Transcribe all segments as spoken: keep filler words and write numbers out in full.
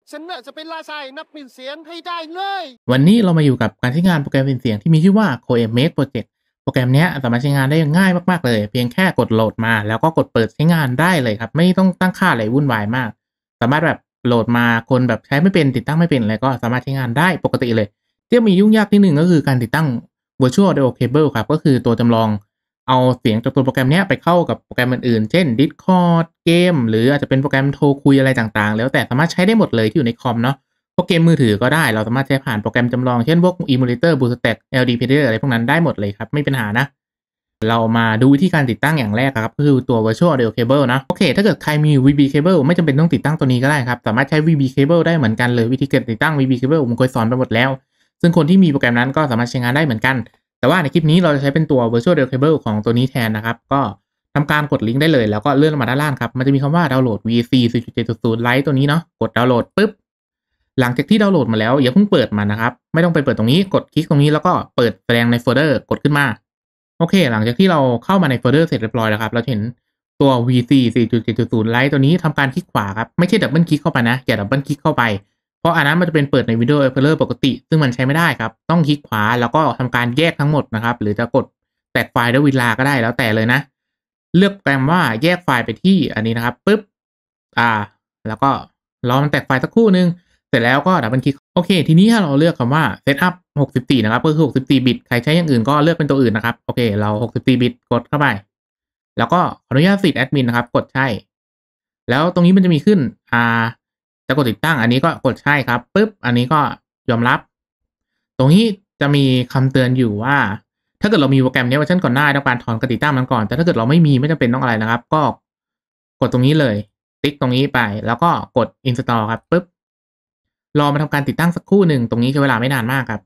ฉันน่ะจะเป็นราชาแห่งนักปิดเสียงให้ได้เลยวันนี้เรามาอยู่กับการใช้งานโปรแกรมเป็นเสียงที่มีชื่อว่า CodeMake Project โปรแกรมเนี้ยสามารถใช้งานได้ง่ายมากๆเลยเพียงแค่กดโหลดมาแล้วก็กดเปิดใช้งานได้เลยครับไม่ต้องตั้งค่าอะไรวุ่นวายมากสามารถแบบโหลดมาคนแบบใช้ไม่เป็นติดตั้งไม่เป็นอะไรก็สามารถใช้งานได้ปกติเลยที่มียุ่งยากนิดหนึ่งก็คือการติดตั้ง Virtual Audio Cable ครับก็คือตัวจำลองเอาเสียงจากตัวโปรแกรมเนี้ยไปเข้ากับโปรแกรมอื่นๆเช่น Discord เกมหรืออาจจะเป็นโปรแกรมโทรคุยอะไรต่างๆแล้วแต่สามารถใช้ได้หมดเลยที่อยู่ในคอมเนาะ พวกเกมมือถือก็ได้เราสามารถใช้ผ่านโปรแกรมจำลองเช่นพวก Emulator BlueStack แอล ดี Player อะไรพวกนั้นได้หมดเลยครับไม่เป็นปัญหานะเรามาดูวิธีการติดตั้งอย่างแรกครับก็คือตัว Virtual Audio Cable นะโอเคถ้าเกิดใครมี วี บี Cable ไม่จำเป็นต้องติดตั้งตัวนี้ก็ได้ครับสามารถใช้ วี บี Cable ได้เหมือนกันเลยวิธีการติดตั้ง วี บี Cable ผมเคยสอนไปหมดแล้วซึ่งคนที่มีโปรแกรมนั้นก็สามารถใช้งานได้เหมือนกันแต่ว่าในคลิปนี้เราจะใช้เป็นตัว Virtual Audio Cable ของตัวนี้แทนนะครับก็ทำการกดลิงก์ได้เลยแล้วก็เลื่อนลงมาด้านล่างครับมันจะมีคำว่าดาวน์โหลด วี ซี สี่จุดเจ็ดจุดศูนย์ Lite ตัวนี้เนาะกดดาวน์โหลดปุ๊บหลังจากที่ดาวน์โหลดมาแล้วอย่าเพิ่งเปิดมันนะครับไม่ต้องไปเปิดตรงนี้กดคลิกตรงนี้แล้วก็เปิดแสดงในโฟลเดอร์กดขึ้นมาโอเคหลังจากที่เราเข้ามาในโฟลเดอร์เสร็จเรียบร้อยแล้วครับเราเห็นตัว วี ซี สี่จุดเจ็ดจุดศูนย์ Lite ตัวนี้ทำการคลิกขวาครับไม่ใช่ดับเบิลคลิกเข้าไปนะอย่าดับเบิลคลิกเข้าไปเพราะอันนั้นมันจะเป็นเปิดใน Windows Explorer ปกติซึ่งมันใช้ไม่ได้ครับต้องคลิกขวาแล้วก็ทำการแยกทั้งหมดนะครับหรือจะกดแตกไฟล์ด้วยวิลาก็ได้แล้วแต่เลยนะเลือกโปรแกรมว่าแยกไฟล์ไปที่อันนี้นะครับปุ๊บอ่าแล้วก็รอมันแตกไฟล์สักครู่นึงเสร็จแล้วก็ดับเบิลคลิกโอเคทีนี้ถ้าเราเลือกคำว่า Setup หกสิบสี่นะครับก็คือหกสิบสี่บิตใครใช้อย่างอื่นก็เลือกเป็นตัวอื่นนะครับโอเคเราหกสิบสี่บิตกดเข้าไปแล้วก็ขออนุญาตสิทธิ์แอดมินนะครับกดใช่แล้วตรงนี้มันจะมีขึ้นอ่าจะกดติดตั้งอันนี้ก็กดใช่ครับปุ๊บอันนี้ก็ยอมรับตรงนี้จะมีคำเตือนอยู่ว่าถ้าเกิดเรามีโปรแกรมนี้เวอร์ชันก่อนหน้าต้องการถอนการติดตั้งมันก่อนแต่ถ้าเกิดเราไม่มีไม่จำเป็นต้องอะไรนะครับก็กดตรงนี้เลยติ๊กตรงนี้ไปแล้วก็กด install ครับปุ๊บรอมาทำการติดตั้งสักครู่หนึ่งตรงนี้ใช้เวลาไม่นานมากครับ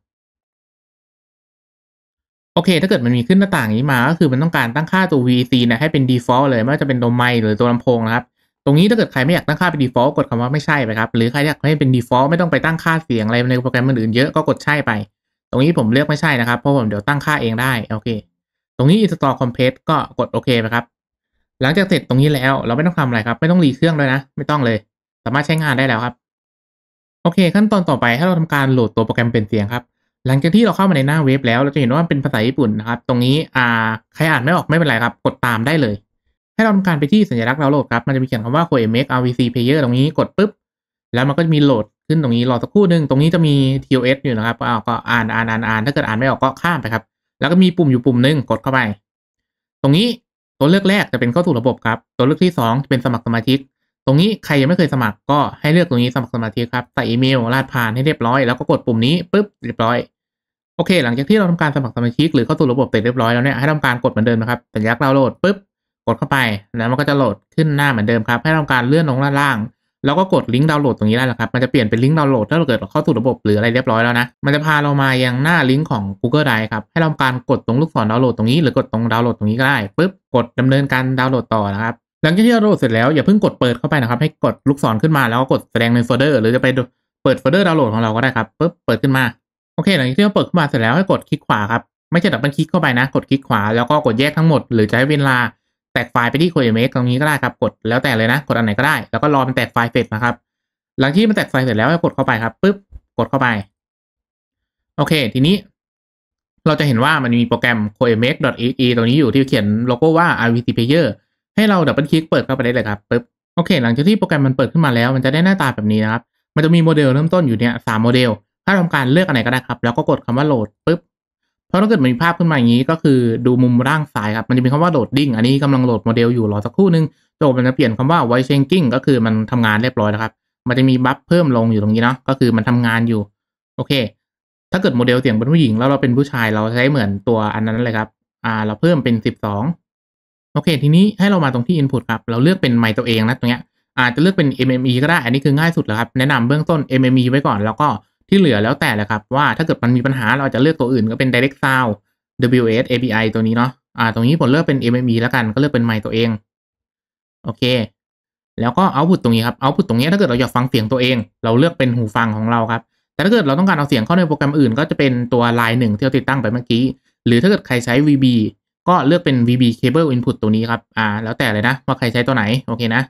โอเคถ้าเกิดมันมีขึ้นหน้าต่างนี้มาก็คือมันต้องการตั้งค่าตัว วี ซี เนี่ยให้เป็น default เลยไม่ว่าจะเป็นตัวไมค์หรือตัวลำโพงนะครับตรงนี้ถ้าเกิดใครไม่อยากตั้งค่าเป็น default กดคำว่าไม่ใช่ไปครับหรือใครอยากให้เป็น default ไม่ต้องไปตั้งค่าเสียงอะไรในโปรแกรมอื่นๆเยอะก็กดใช่ไปตรงนี้ผมเลือกไม่ใช่นะครับเพราะผมเดี๋ยวตั้งค่าเองได้โอเคตรงนี้ install compress ก็กดโอเคไปครับหลังจากเสร็จตรงนี้แล้วเราไม่ต้องทำอะไรครับไม่ต้องรีเครื่องด้วยนะไม่ต้องเลยสามารถใช้งานได้แล้วครับโอเคขั้นตอนต่อไปให้เราทำการโหลดตัวโปรแกรมเป็นเสียงครับ หลังจากที่เราเข้ามาในหน้าเว็บแล้วเราจะเห็นว่ามันเป็นภาษาญี่ปุ่นนะครับตรงนี้อ่าใครอ่านไม่ออกไม่เป็นไรครับกดตามได้เลยให้เราทำการไปที่สัญลักษณ์ดาวน์โหลดครับมันจะมีเขียนคำว่า CodeMake อาร์ วี ซี Player ตรงนี้กดปุ๊บแล้วมันก็จะมีโหลดขึ้นตรงนี้รอสักครู่หนึ่งตรงนี้จะมี ที โอ เอส อยู่นะครับอ้าวก็อ่านอ่านอ่านอ่านถ้าเกิดอ่านไม่ออกก็ข้ามไปครับแล้วก็มีปุ่มอยู่ปุ่มหนึ่งกดเข้าไปตรงนี้ตัวเลือกแรกจะเป็นเข้าสู่ระบบครับตัวเลือกที่สองจะเป็นสมัครสมาชิกตรงนี้ใครยังไม่เคยสมัครก็ให้เลือกตรงนี้สมัครสมาชิกครับใส่อีเมลรหัสผ่านให้เรียบร้อยแล้วก็กดปุ่มนี้ปุ๊บเรียบร้อย โอเคหลังจากที่เราทำการสมัครสมาชิกหรือเข้าสู่ระบบเสร็จเรียบร้อยแล้วเนี่ยให้ทำการกดเหมือนเดิมนะครับสัญลักษณ์ดาวน์โหลดปุ๊บกดเข้าไปแล้วมันก็จะโหลดขึ้นหน้าเหมือนเดิมครับให้ทำการเลื่อนลงด้านล่างแล้วก็กดลิงก์ดาวน์โหลดตรงนี้ได้แล้วครับมันจะเปลี่ยนเป็นลิงก์ดาวน์โหลดถ้าเราเกิดเราเข้าสู่ระบบหรืออะไรเรียบร้อยแล้วนะมันจะพาเรามายังหน้าลิงก์ของ Google Drive ครับให้ทำการกดตรงลูกศรดาวน์โหลดตรงนี้หรือกดตรงดาวน์โหลดตรงนี้ก็ได้ปุ๊บกดดำเนินการดาวน์โหลดต่อนะครับหลังจากที่ดาวน์โหลดเสร็จแล้วอย่าเพิ่งกดเปิดเข้าไปนะครับให้กดลูกศรขึ้นมาแล้วก็กดแสดงในโฟลเดอร์หรือจะไปเปิดโฟลเดอร์ดาวน์โหลดของเราก็ได้ครับปุ๊บเปิดขึ้นมา โอเคหลังจากที่เราเปิดขึ้นมาเสร็จแล้วให้กดคลิกขวาครับไม่ใช่ดับเบิลคลิกเข้าไปนะกดคลิกขวาแล้วก็กดแยกทั้งหมดหรือจะให้เวลาแตกไฟล์ไปที่ CodeMake ตรงนี้ก็ได้ครับกดแล้วแต่เลยนะกดอันไหนก็ได้แล้วก็รอมันแตกไฟล์เสร็จนะครับหลังที่มันแตกไฟล์เสร็จแล้วให้กดเข้าไปครับปุ๊บกดเข้าไปโอเคทีนี้เราจะเห็นว่ามันมีโปรแกรม CodeMake.exe ตรงนี้อยู่ที่เขียนโลโก้ว่า อาร์ วี ซี Player ให้เราดับเบิลคลิกเปิดเข้าไปได้เลยครับปุ๊บโอเคหลังจากที่โปรแกรมมันเปิดขึ้นมาแล้วมันจะได้หน้าตาแบบนี้นะครับมันจะมีโมเดลเริ่มต้นอยู่เนี่ยสามโมเดล ถ้าทำการเลือกอันไหนก็ได้ครับแล้วก็กดคำว่าโหลดปุ๊บเพราะถ้าเกิดมันมีภาพขึ้นมาอย่างนี้ก็คือดูมุมล่างซ้ายครับมันจะมีคำว่าโหลดดิ้งอันนี้กำลังโหลดโมเดลอยู่รอสักครู่นึงจบมันจะเปลี่ยนคำว่า voice changing ก็คือมันทำงานเรียบร้อยแล้วครับมันจะมีบัฟเพิ่มลงอยู่ตรงนี้เนาะก็คือมันทำงานอยู่โอเคถ้าเกิดโมเดลเสียงเป็นผู้หญิงแล้วเราเป็นผู้ชายเราใช้เหมือนตัวอันนั้นเลยครับอ่าเราเพิ่มเป็นสิบสองโอเคทีนี้ให้เรามาตรงที่ input ครับเราเลือกเป็นไมค์ตัวเองนะตรงเนี้ยอาจจะเลือกเป็น เอ็ม เอ็ม อี ก็ได้อันนี้คือง่ายสุดแล้วครับแนะนำเบื้องต้น เอ็ม เอ็ม อี ไว้ก่อนแล้วก็ที่เหลือแล้วแต่เลยครับว่าถ้าเกิดมันมีปัญหาเราจะเลือกตัวอื่นก็เป็น Direct Sound ดับเบิลยู เอส เอ พี ไอ ตัวนี้เนาะอ่าตรงนี้ผมเลือกเป็น เอ็ม เอ็ม อี แล้วกันก็เลือกเป็นไมค์ตัวเองโอเคแล้วก็เอาต์พุตตรงนี้ครับเอาต์พุตตรงนี้ถ้าเกิดเราอยากฟังเสียงตัวเองเราเลือกเป็นหูฟังของเราครับแต่ถ้าเกิดเราต้องการเอาเสียงเข้าในโปรแกรมอื่นก็จะเป็นตัว ไลน์ หนึ่งที่เราติดตั้งไปเมื่อกี้หรือถ้าเกิดใครใช้ วี บี ก็เลือกเป็น วี บี Cable Input ตัวนี้ครับอ่าแล้วแต่เลยนะว่าใครใช้ตัวไหนโอเคนะ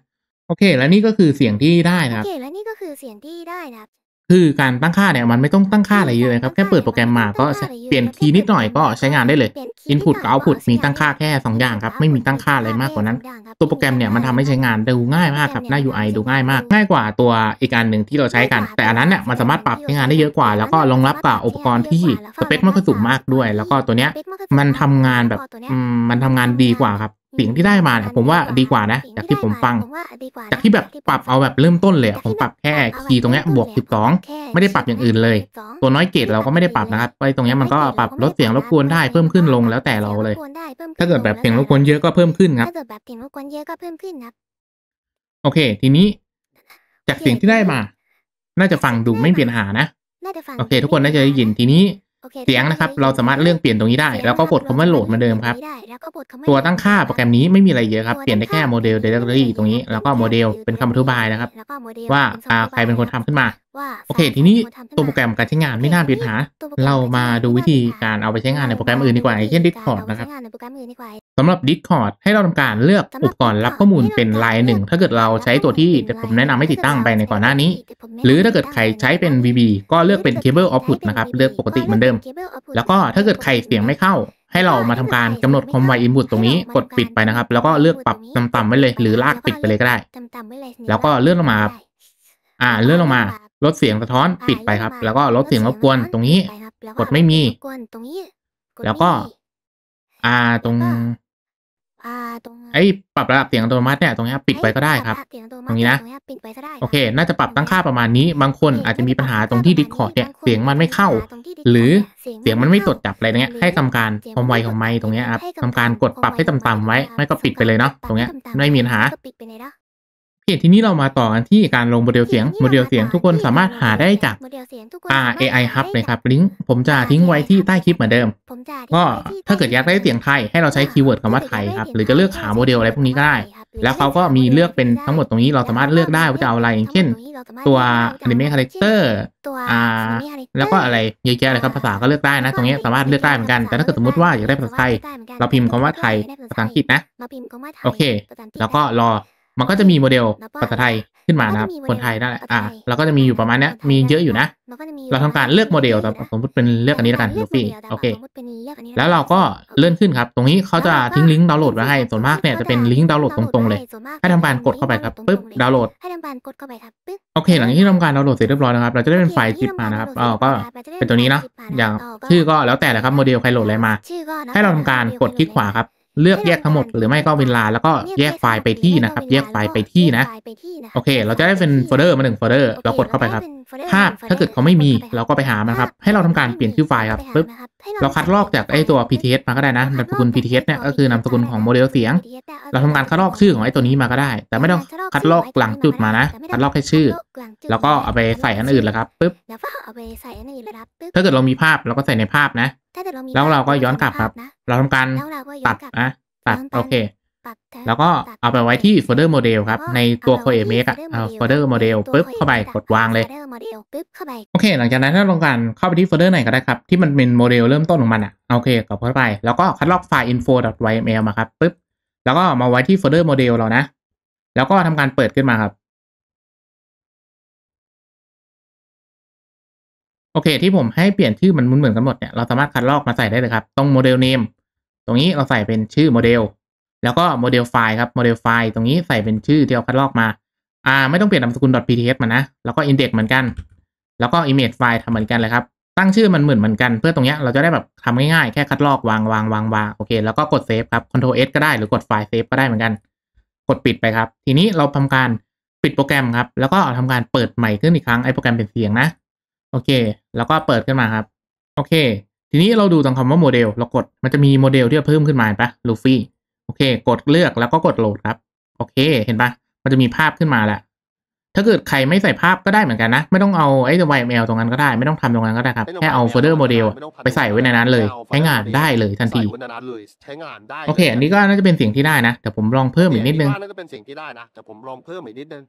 โอเคและนี่ก็คือเสียงที่ได้นะคโอรับเคและนี่ก็คือเสียงที่ได้นะครับคือการตั้งค่าเนี่ยมันไม่ต้องตั้งค่าอะไรเยอะเลยครับแค่เปิดโปรแกรมมาก็เปลี่ยนคีย์นิดหน่อยก็ใช้งานได้เลย Input กับ Output มีตั้งค่าแค่สองอย่างครับไม่มีตั้งค่าอะไรมากกว่านั้นตัวโปรแกรมเนี่ยมันทำให้ใช้งานดูง่ายมากครับหน้า ยู ไอ ดูง่ายมากง่ายกว่าตัวอีกอันหนึ่งที่เราใช้กันแต่อันนั้นเนี่ยมันสามารถปรับใช้งานได้เยอะกว่าแล้วก็รองรับกับอุปกรณ์ที่สเปคไม่ค่อยสูงมากด้วยแล้วก็ตัวเนี้ยมันทำงานแบบอืมมันทำงานดีกว่าครับเสียงที่ได้มาเนี่ยผมว่าดีกว่านะจากที่ผมฟังจากที่แบบปรับเอาแบบเริ่มต้นเลยผมปรับแค่คีย์ตรงเนี้ยบวกสิบสองไม่ได้ปรับอย่างอื่นเลยตัวน้อยเกตเราก็ไม่ได้ปรับนะครับไปตรงเนี้ยมันก็ปรับลดเสียงรบกวนได้เพิ่มขึ้นลงแล้วแต่เราเลยถ้าเกิดแบบเสียงรบกวนเยอะก็เพิ่มขึ้นครับถ้าเกิดแบบเสียงรบกวนเยอะก็เพิ่มขึ้นครับโอเคทีนี้จากเสียงที่ได้มา น่าจะฟังดูไม่มีปัญหานะน่าจะฟังโอเคทุกคนน่าจะได้ยินทีนี้โอคเสียงนะครับเราสามารถเลือกเปลี่ยนตรงนี้ได้แล้วก็กดคำว่าโหลดเหมือนเดิมครับแล้วก็กดคำาตัวตั้งค่าโปรแกรมนี้ไม่มีอะไรเยอะครับเปลี่ยนได้แค่โมเดล directory ตรงนี้แล้วก็โมเดลเป็นคำอธิบายนะครับแล้วก็โมเดลว่าป็อ่าคำอธิบายใครเป็นคนทำขึ้นมาว่าโอเค ทีนี้ใครเป็นคนทำขึ้นตัวโปรแกรมการใช้งานไม่น่ามีปัญหา เรามาดูวิธีการเอาไปใช้งานในโปรแกรมอื่นดีกว่าอย่างเช่น Discord นะครับเอาไปใช้งานในโปรแกรมอื่นดีกว่าสำหรับ Discord ให้เราทำการเลือกอุปกรณ์รับข้อมูลเป็นไลน์หนึ่งถ้าเกิดเราใช้ตัวที่ผมแนะนำให้ติดตั้งไปในก่อนหน้านี้ หรือถ้าเกิดใครใช้เป็น วี บี ก็เลือกเป็น Cable Output นะครับเลือกปกติเหมือนเดิม แล้วก็ถ้าเกิดใครเสียงไม่เข้า ให้เรามาทำการกำหนดความไว input ตรงนี้กดปิดไปนะครับแล้วก็เลือกปรับต่ำๆไว้เลยหรือลากปิดไปเลยก็ได้ต่ำๆไว้เลยแล้วก็เลื่อนลงมาครับอ่าเลื่อนลงมาลดเสียงสะท้อนปิดไปครับแล้วก็ลดเสียงรบกวนตรงนี้ กดไม่มีรบกวนตรงนี้กดแล้วก็ไม่มีอ่าตรงอ่าตรงไอ้ปรับระดับเสียงอัตโนมัติเนี่ยตรงนี้ปิดไว้ก็ได้ครับเสียงอัตโมัตรงนี้นะตรงปิดไว้ก็ได้โอเค น่าจะปรับตั้งค่าประมาณนี้ บางคนอาจจะมีปัญหาตรงที่ Discord เนี่ยเสียงมันไม่เข้า หรือเสียงมันไม่ตดจับอะไรเงี้ยให้ทำการความไวของไมค์ตรงเนี้ยครับทำการกดปรับให้ต่ำๆไว้ไม่ก็ปิดไปเลยเนาะตรงเนี้ยไม่มีปัญหาก็ปิดไปเลยเนาะโอเคทีนี้เรามาต่อกันที่การลงโมเดลเสียงโมเดลเสียงทุกคนสามารถหาได้จากโมเดลเสียงทุกคนอ่าสามารถเอ ไอหา Hub ได้เลยครับลิงก์ผมจะทิ้งไว้ที่ใต้คลิปเหมือนเดิมผมจะทิ้งก็ไว้ที่ถ้าเกิดอยากได้เสียงไทยให้เราใช้คีย์เวิร์ดคำว่าไทยครับหรือจะเลือกหาโมเดลอะไรพวกนี้ก็ได้ แล้วเขาก็มีเลือกเป็นทั้งหมดตรงนี้เราสามารถเลือกได้ว่าจะเอาอะไรอย่างเช่น ตัว Anime Character ตัวอ่า Anime Character แล้วก็อะไรเยอะแยะเลยครับภาษาก็เลือกได้นะตรงนี้สามารถเลือกได้เหมือนกันแต่ถ้าเกิดสมมติว่าอยากได้ภาษาไทยเราพิมพ์คำว่าไทยภาษาอังกฤษนะมาพิมพ์คำว่าไทยโอเคภาษาอังฤษแล้วก็รอมันก็จะมีโมเดลภาษาไทยขึ้นมานะครับคนไทยนั่นแหละอ่าเราก็จะมีอยู่ประมาณเนี้ยมีเยอะอยู่นะมันก็จะมีเราทำการเลือกโมเดลสมมติเป็นเลือกอันนี้แล้วกันลูฟี่โอเค แล้วเราก็เลื่อนขึ้นครับตรงนี้เขาจะทิ้งลิงก์ดาวน์โหลดไว้ให้ส่วนมากเนี่ยจะเป็นลิงก์ดาวน์โหลดตรงๆเลยให้ทำการกดเข้าไปครับปึ๊บดาวน์โหลดให้ทำการกดเข้าไปครับปึ๊บโอเคหลังจากที่ทำการดาวน์โหลดเสร็จเรียบร้อยนะครับเราจะได้เป็นไฟล์ซิปมานะครับเออก็เป็นตัวนี้เนาะอย่างชื่อก็แล้วแต่เลยครับโมเดลใครโหลดอะไรมาชื่อก็แล้วให้เราทำการกดคลิกขวาครับเลือกแยกทั้งหมดหรือไม่ก็เวลาแล้วก็แยกไฟล์ไปที่นะครับแยกไฟล์ไปที่นะโอเคเราจะได้เป็นโฟลเดอร์มาหนึ่งโฟลเดอร์เรากดเข้าไปครับภาพถ้าเกิดเขาไม่มีเราก็ไปหามันครับให้เราทำการเปลี่ยนชื่อไฟล์ครับปึ๊บเราคัดลอกจากไอ้ตัว พี ที เอส มาก็ได้นะนามสกุล พี ที เอส เนี่ยก็คือนามสกุลของโมเดลเสียง เราทำการคัดลอกชื่อของไอ้ตัวนี้มาก็ได้ แต่ไม่ต้องคัดลอกหลังจุดมานะคัดลอกแค่ชื่อ แล้วก็เอาไปใส่อันอื่นแล้วครับปึ๊บแล้วก็เอาไปใส่อันอื่นเลยครับปึ๊บถ้าเกิดเรามีภาพเราก็ใส่ในภาพนะถ้าเกิดเรามีแล้วเราก็ย้อนกลับครับนะเราทำการแล้วเราก็ย้อตันดกลับนะตัดย้อนโอเคตัดแทนแล้วก็ตัดเอาไปไว้ที่โฟลเดอร์โมเดลครับแล้วก็ในตัวเอาไป Core ที่ Make อ่ะ folder เอา model โฟลเดอร์โมเดลตัวปึ๊บ Core เข้าไป Make กดวางเลย folder model ปึ๊บเข้าไปโอเค หลังจากนั้นถ้าเราต้องการเข้าไปที่โฟลเดอร์ไหนก็ได้ครับ ที่มันเป็นโมเดลเริ่มต้นของมันอ่ะโอเคกดเข้าไป แล้วก็คัดลอกไฟล์ info.yml มาครับปึ๊บแล้วก็มาไว้ที่โฟลเดอร์โมเดลเรานะ แล้วก็ทำการเปิดขึ้นมาครับโอเคที่ผมให้เปลี่ยนชื่อมันเหมือนกันหมดเนี่ยเราสามารถคัดลอกมาใส่ได้เลยครับตรงโมเดลเนมตรงนี้เราใส่เป็นชื่อโมเดลแล้วก็โมเดลไฟล์ครับโมเดลไฟล์ตรงนี้ใส่เป็นชื่อที่เราคัดลอกมาอ่าไม่ต้องเปลี่ยนนามสกุล .pts มานะแล้วก็ index เหมือนกันแล้วก็ image file ทำเหมือนกันเลยครับตั้งชื่อมันเหมือนเหมือนกันเพื่อตรงเนี้ยเราจะได้แบบทำง่ายๆแค่คัดลอกวางวางวางวางโอเคแล้วก็กดเซฟครับ control s ก็ได้หรือกดไฟล์เซฟก็ได้เหมือนกันกดปิดไปครับทีนี้เราทำการปิดโปรแกรมครับแล้วก็ทำการเปิดใหม่ขึ้นอีกครั้งไอ้โปรแกรมเป็นเสียงนะโอเคแล้วก็เปิดขึ้นมาครับโอเคทีนี้เราดูตรงคำว่าโมเดลเรากดมันจะมีโมเดลที่เพิ่มขึ้นมาเห็นปะลูฟี่โอเคกดเลือกแล้วก็กดโหลดครับโอเคเห็นปะมันจะมีภาพขึ้นมาแหละถ้าเกิดใครไม่ใส่ภาพก็ได้เหมือนกันนะไม่ต้องเอาไอ้ตัว wayML ตรงนั้นก็ได้ไม่ต้องทำตรงนั้นก็ได้ครับแค่เอาโฟลเดอร์โมเดลไปใส่ไว้ในนั้นเลยใช้งานได้เลยทันทีใส่ไว้ในนั้นเลยใช้งานได้โอเคอันนี้ก็น่าจะเป็นเสียงที่ได้นะแต่ผมลองเพิ่มอีกนิดนึงเสียงที่ว่าน่าจะเป็นเสียงที่ได้นะแต่ผมลองเพิ่มอีกนิดนึง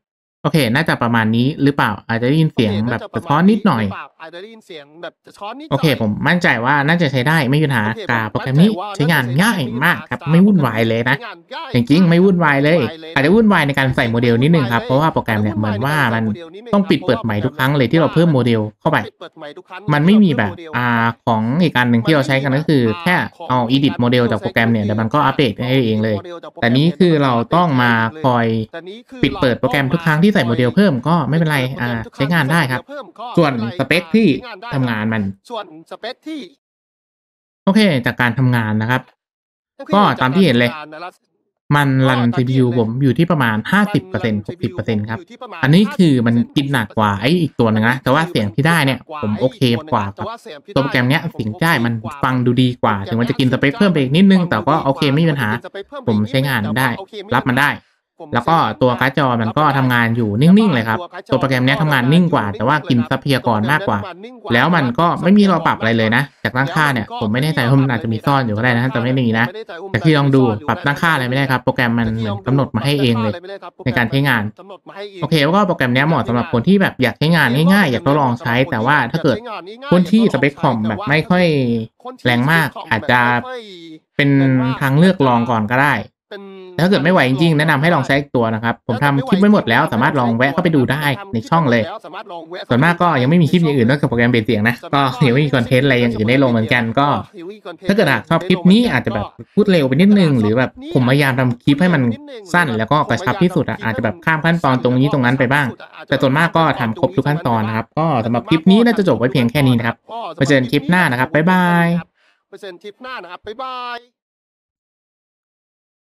โอเค น่าจะประมาณนี้หรือเปล่า อาจจะได้ยินเสียงแบบสะท้อนนิดหน่อยอาจจะได้ยินเสียงแบบสะท้อนนิดหน่โออยเค ผมมั่นใจว่าน่าจะใช้ได้ไม่มีปัญหาโอเคกับผมโปรแกรมนี้มั่นใจว่าใช้งานน่าจะใช้ง่ายได้มากครับไม่ไม่มีวุ่นปัญหาวายเลยนะใช้งานง่ายจริงๆ ไม่วุ่นวายเลยไม่วุ่นวายเลยอาจจะวุ่นวายในการใส่โมเดลนิดนึงครับ เพราะว่าโปรแกรมเนี่ยเหมือนว่ามันต้องปิดเปิดใหม่ทุกครั้งเลยที่เราเพิ่มโมเดลเข้าไปปิดเปิดใหม่ทุกครั้งมันไม่มีแบบอ่าของอีกอันหนึ่งที่เราใช้กันก็คือแค่เอา edit โมเดลจากโปรแกรมเนี่ยเดี๋ยวมันก็อัปเดตให้เองเลย แต่นี้คือเราต้องมาคอยแต่นี้คือปิดเปิดโปรแกรมทุกครั้งที่ใส่โมเดลเพิ่มก็ไม่เป็นไรอ่าใช้งานได้ครับ ส่วนสเปคที่ทำงานมันส่วนสเปคที่โอเค จากการทำงานนะครับ ก็ตามที่เห็นเลย มันรัน ซี พี ยู ผมอยู่ที่ประมาณ ห้าสิบเปอร์เซ็นต์ หกสิบเปอร์เซ็นต์ ครับ อันนี้คือมันกินหนักกว่าไอ้อีกตัวหนึงนะแต่ว่าเสียงที่ได้เนี่ยผมโอเคกว่ากับตัวโปรแกรมเนี้ยเสียงที่ได้มันฟังดูดีกว่า ถึงมันจะกินสเปคเพิ่มไปอีกนิดนึงแต่ก็โอเคไม่มีปัญหา ผมใช้งานได้ รับมันได้ แล้วก็ตัวการ์ดจอมันก็ทำงานอยู่นิ่งๆเลยครับ ตัวโปรแกรมเนี้ยทำงานนิ่งกว่า แต่ว่ากินทรัพยากรมากกว่า แล้วมันก็ไม่มีเราปรับอะไรเลยนะ จากตั้งค่าเนี่ยผมไม่แน่ใจว่ามันอาจจะมีซ่อนอยู่ก็ได้นะแต่ไม่มีนะ แต่ที่ลองดูปรับตั้งค่าอะไรไม่ได้ครับ โปรแกรมมันเหมือนกำหนดมาให้เองเลย ในการใช้งาน โอเคแล้วก็โปรแกรมเนี้ยเหมาะสำหรับคนที่แบบอยากใช้งานง่ายๆอยากทดลองใช้ แต่ว่าถ้าเกิดคนที่สเปคคอมแบบไม่ค่อยแรงมาก อาจจะเป็นทางเลือกลองก่อนก็ได้ถ้าเกิดไม่ไหวจริงๆแนะนำให้ลองใช้อีกตัวนะครับผมทำคลิปไว้หมดแล้วสามารถลองแวะเข้าไปดูได้ในช่องเลยส่วนมากก็ยังไม่มีคลิปอย่างอื่นนอกจากโปรแกรมเปลี่ยนเสียงนะก็ยังไม่มีคอนเทนต์อะไรอย่างอื่นได้ลงเหมือนกันก็ถ้าเกิดหากชอบคลิปนี้อาจจะแบบพูดเร็วไปนิดนึงหรือแบบผมพยายามทำคลิปให้มันสั้นแล้วก็กระชับที่สุดอ่ะอาจจะแบบข้ามขั้นตอนตรงนี้ตรงนั้นไปบ้างแต่ส่วนมากก็ทำครบทุกขั้นตอนนะครับก็สำหรับคลิปนี้น่าจะจบไว้เพียงแค่นี้นะครับไปเจอกันคลิปหน้านะครับบ๊ายบายไปเจอกันคลิปหน้านะครับบ๊ายบาย